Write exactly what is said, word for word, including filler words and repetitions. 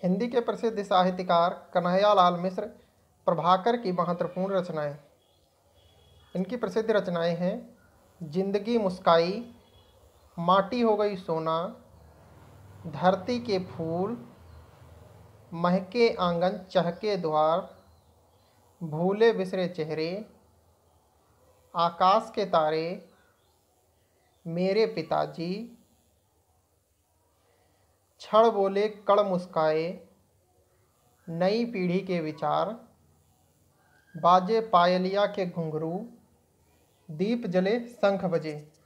हिंदी के प्रसिद्ध साहित्यकार कन्हैयालाल मिश्र प्रभाकर की महत्वपूर्ण रचनाएं। इनकी प्रसिद्ध रचनाएं हैं जिंदगी मुस्काई, माटी हो गई सोना, धरती के फूल, महके आंगन चहके द्वार, भूले बिसरे चेहरे, आकाश के तारे, मेरे पिताजी, क्षण बोले कण मुस्काए, नई पीढ़ी के विचार, बाजे पायलिया के घुंघरू, दीप जले शंख बजे।